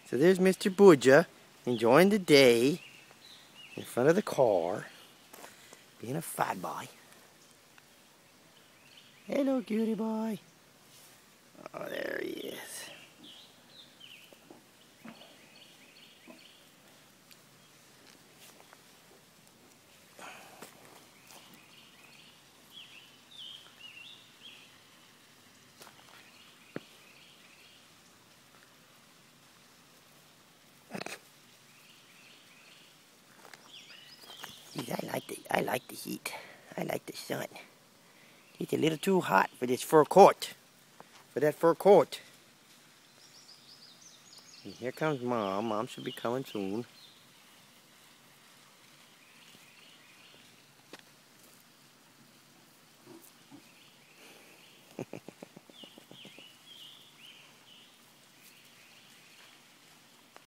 So there's Mr. Budja enjoying the day in front of the car, being a fat boy. Hello, cutie boy. Oh, there he is. I like the heat. I like the sun. It's a little too hot for this fur coat. For that fur coat. And here comes Mom. Mom should be coming soon.